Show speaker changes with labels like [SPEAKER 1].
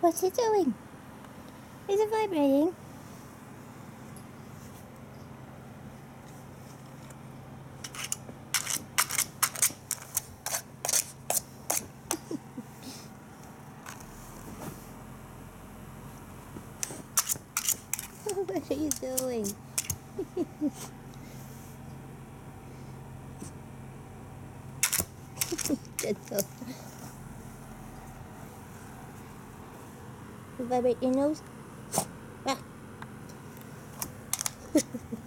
[SPEAKER 1] What's it doing? Is it vibrating? What are you doing? Gentle. You vibrate your nose? Ah.